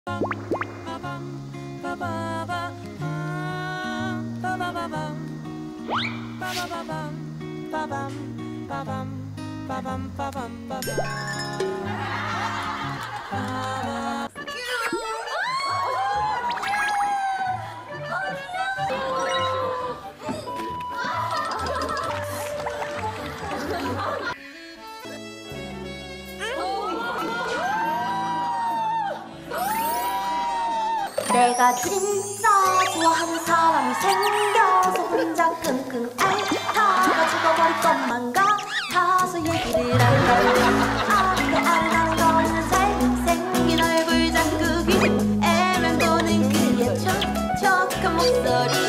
내가 진짜 좋아하는 사람이 생겨서 혼자 끙끙 앓다가 죽어버릴 것만 같아서 얘기를 안 걸리 내 아른아른 거리는 잘생긴 얼굴 자꾸 귀 애면 도는 그의 촉촉한 목소리